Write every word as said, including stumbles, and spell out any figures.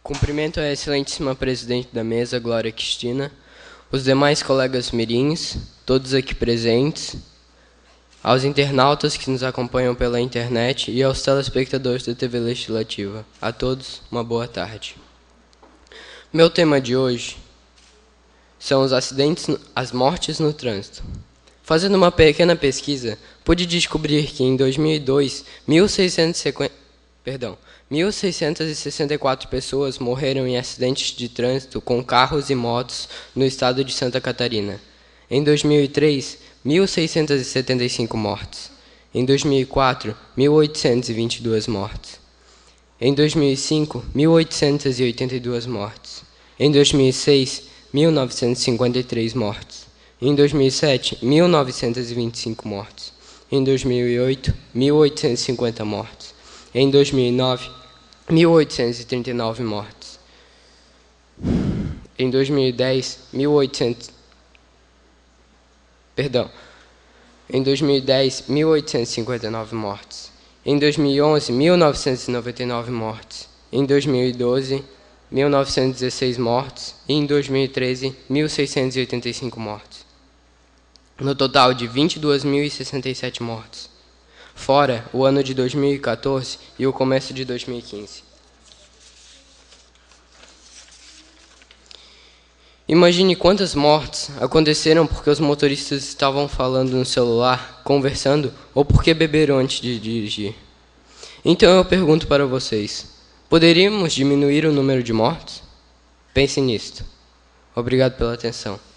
Cumprimento a excelentíssima presidente da mesa, Glória Cristina, os demais colegas mirins, todos aqui presentes, aos internautas que nos acompanham pela internet e aos telespectadores da T V Legislativa. A todos, uma boa tarde. Meu tema de hoje são os acidentes, as mortes no trânsito. Fazendo uma pequena pesquisa, pude descobrir que em dois mil e dois, mil seiscentos e cinquenta, perdão, mil seiscentas e sessenta e quatro pessoas morreram em acidentes de trânsito com carros e motos no estado de Santa Catarina. Em dois mil e três, mil seiscentas e setenta e cinco mortes. Em dois mil e quatro, mil oitocentas e vinte e duas mortes. Em dois mil e cinco, mil oitocentas e oitenta e duas mortes. Em dois mil e seis, mil novecentas e cinquenta e três mortes. Em dois mil e sete, mil novecentas e vinte e cinco mortes. Em dois mil e oito, mil oitocentas e cinquenta mortes. Em dois mil e nove, mil oitocentas e trinta e nove mortes. Em dois mil e dez, mil e oitocentos... Perdão. Em dois mil e dez, mil oitocentas e cinquenta e nove mortes. Em dois mil e onze, mil novecentas e noventa e nove mortes. Em dois mil e doze, mil novecentas e dezesseis mortes. E em dois mil e treze, mil seiscentas e oitenta e cinco mortes. No total de vinte e duas mil e sessenta e sete mortes. Fora o ano de dois mil e quatorze e o começo de dois mil e quinze. Imagine quantas mortes aconteceram porque os motoristas estavam falando no celular, conversando, ou porque beberam antes de dirigir. Então eu pergunto para vocês, poderíamos diminuir o número de mortes? Pensem nisto. Obrigado pela atenção.